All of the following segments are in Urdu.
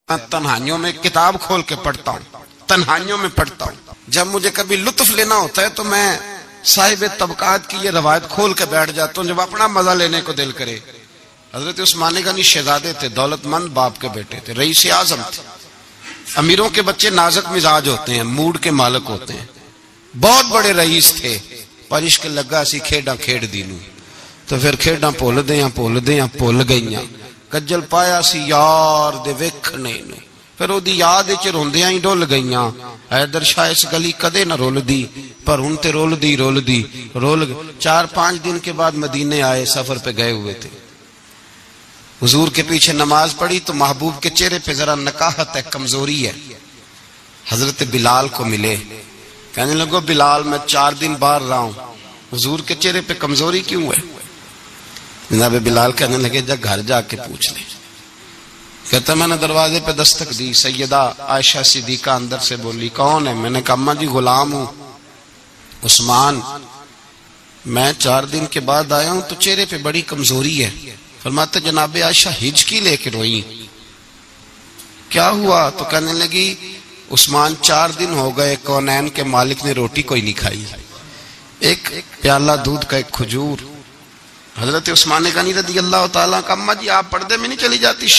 میں تنہائیوں میں کتاب کھول کے پڑھتا ہوں، تنہائیوں میں پڑھتا ہوں۔ جب مجھے کبھی لطف لینا ہوتا ہے تو میں صاحب طبقات کی یہ روایت کھول کے بیٹھ جاتا ہوں جب اپنا مزہ لینے کو دل کرے۔ حضرت عثمان غنی شہزادے تھے، دولت مند باپ کے بیٹے تھے، رئیس اعظم تھے۔ امیروں کے بچے نازک مزاج ہوتے ہیں، موڈ کے مالک ہوتے ہیں۔ بہت بڑے رئیس تھے، پر عشق لگا سی کھیڈاں کھیڑ دینوں، تو پھر کھیڈاں بھول گئیاں۔ کجل پایا سی یار دے ویکھنے نوں، پھر او دی یاد وچ روندیاں ہی ڈول گئیاں۔ حیدر شاہ اس گلی کدے نہ رول دی، پر ہن تے رول دی 4-5 دن کے بعد مدینے آئے، سفر پہ گئے ہوئے تھے۔ حضور کے پیچھے نماز پڑھی تو محبوب کے چہرے پہ ذرا نکاہت ہے، کمزوری ہے۔ حضرت بلال کو ملے، کہنے لگو بلال میں 4 دن باہر رہا ہوں، حضور کے چہرے پہ کمزوری کیوں ہے؟ جناب بلال کہنے لگے جا گھر جا کے پوچھ لے۔ کہتا میں نے دروازے پہ دستک دی، سیدہ عائشہ صدیقہ اندر سے بولی کون ہے؟ میں نے کہا اماں جی غلام ہوں عثمان، میں 4 دن کے بعد آیا ہوں تو چہرے پہ بڑی کمزوری ہے۔ فرماتے جناب عائشہ ہجکی لے کے روئی، کیا ہوا؟ تو کہنے لگی عثمان 4 دن ہو گئے کونین کے مالک نے روٹی کوئی نہیں کھائی، ایک پیالہ دودھ کا ایک کھجور۔ حضرت عثمان غنی رضی اللہ تعالیٰ کا اماں جی آپ پردے میں نہیں چلی جاتی؟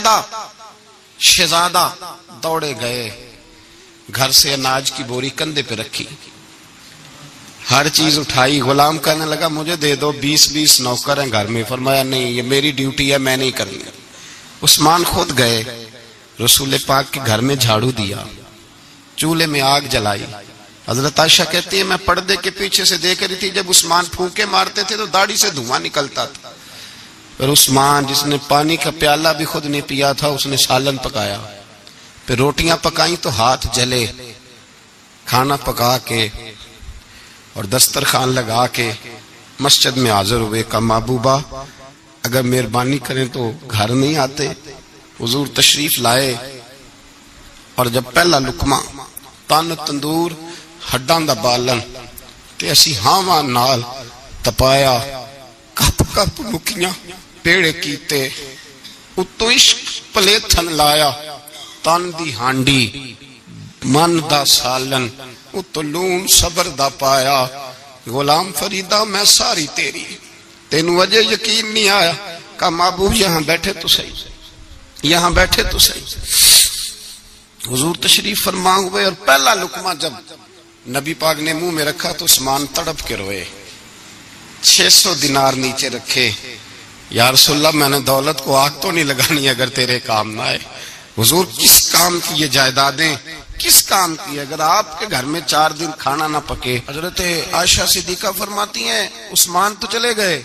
شہزادہ دوڑے گئے، گھر سے اناج کی بوری کندھے پہ رکھی، ہر چیز اٹھائی۔ غلام کہنے لگا مجھے دے دو، 20 نوکر ہیں گھر میں۔ فرمایا نہیں یہ میری ڈیوٹی ہے، میں نہیں کرنی۔ عثمان خود گئے، رسول پاک کے گھر میں جھاڑو دیا، چولہے میں آگ جلائی۔ حضرت عائشہ کہتی ہے میں پردے کے پیچھے سے دیکھ رہی تھی، جب عثمان پھونکے مارتے تھے تو داڑھی سے دھواں نکلتا تھا۔ پھر عثمان جس نے پانی کا پیالہ بھی خود نہیں پیا تھا، اس نے سالن پکایا، پھر روٹیاں پکائیں تو ہاتھ جلے۔ کھانا پکا کے اور دسترخوان لگا کے مسجد میں حاضر ہوئے، کہا محبوبہ اگر مہربانی کریں تو گھر نہیں آتے؟ حضور تشریف لائے، اور جب پہلا لقمہ تن تندور ہڈاں دا بالن تے اسی ہاواں نال تپایا، کپ کپ مکیاں پیڑے کیتے، اتوں عشق پلیتھن لایا، تن دی ہانڈی من دا سالن، اتوں لون صبر دا پایا۔ غلام فریدہ میں ساری تیری، تینوں وجہ یقین نہیں آیا؟ کہا محبوب یہاں بیٹھے تو صحیح، یہاں بیٹھے تو صحیح۔ حضور تشریف فرما ہوئے، اور پہلا لقمہ جب نبی پاک نے منہ میں رکھا تو عثمان تڑپ کے روئے۔ 600 دینار نیچے رکھے، یا رسول اللہ میں نے دولت کو آگ تو نہیں لگانی اگر تیرے کام نہ آئے۔ حضور کس کام کی یہ جائیدادیں، کس کام کی؟ اگر آپ کے گھر میں 4 دن کھانا نہ پکے۔ حضرت عائشہ صدیقہ فرماتی ہیں عثمان تو چلے گئے،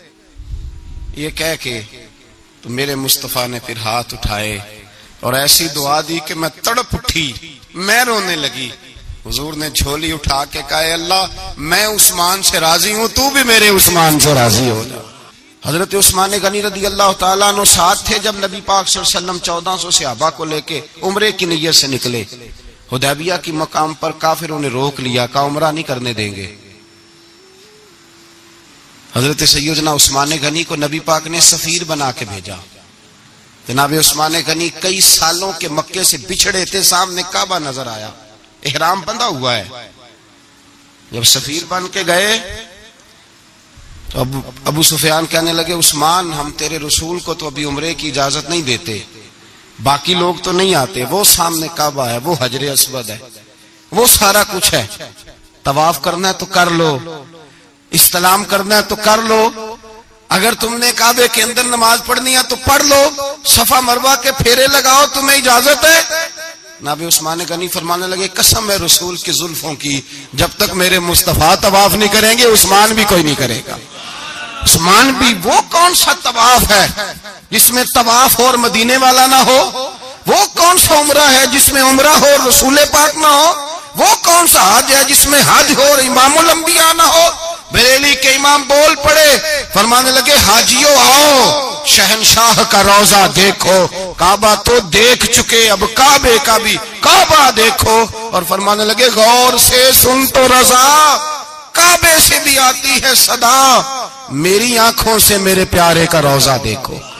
یہ کہہ کے تو میرے مصطفیٰ نے پھر ہاتھ اٹھائے اور ایسی دعا دی کہ میں تڑپ اٹھی، میں رونے لگی۔ حضور نے جھولی اٹھا کے کہا اے اللہ میں عثمان سے راضی ہوں، تو بھی میرے عثمان سے راضی ہو جا۔ حضرت عثمان غنی رضی اللہ تعالیٰ عنہ ساتھ تھے جب نبی پاک صلی اللہ علیہ وسلم 1400 صحابہ کو لے کے عمرے کی نیت سے نکلے۔ حدیبیہ کی مقام پر کافروں نے روک لیا، کہا عمرہ نہیں کرنے دیں گے۔ حضرت سیدنا عثمان غنی کو نبی پاک نے سفیر بنا کے بھیجا۔ جناب عثمان غنی کئی سالوں کے مکے سے بچھڑے تھے، سامنے کعبہ نظر آیا، احرام بندھا ہوا ہے۔ جب سفیر بن کے گئے تو ابو سفیان کہنے لگے عثمان ہم تیرے رسول کو تو ابھی عمرے کی اجازت نہیں دیتے، باقی لوگ تو نہیں آتے، وہ سامنے کعبہ ہے، وہ حجر اسود ہے، وہ سارا کچھ ہے، طواف کرنا ہے تو کر لو، استلام کرنا ہے تو کر لو، اگر تم نے کعبے کے اندر نماز پڑھنی ہے تو پڑھ لو، صفا مروہ کے پھیرے لگاؤ، تمہیں اجازت ہے۔ جناب عثمان غنی فرمانے لگے قسم ہے رسول کی زلفوں کی، جب تک میرے مصطفیٰ طواف نہیں کریں گے عثمان بھی کوئی نہیں کرے گا۔ عثمان بھی وہ کون سا طواف ہے جس میں طواف اور مدینے والا نہ ہو؟ وہ کون سا عمرہ ہے جس میں عمرہ ہو اور رسول پاک نہ ہو؟ وہ کون سا حج ہے جس میں حج ہو اور امام الانبیاء نہ ہو؟ بریلی کے امام بول پڑے، فرمانے لگے حاجیوں آؤ شہنشاہ کا روضہ دیکھو، کعبہ تو دیکھ چکے اب کعبے کا بھی کعبہ دیکھو، اور فرمانے لگے غور سے سن تو رضا، کعبے سے بھی آتی ہے صدا، میری آنکھوں سے میرے پیارے کا روضہ دیکھو۔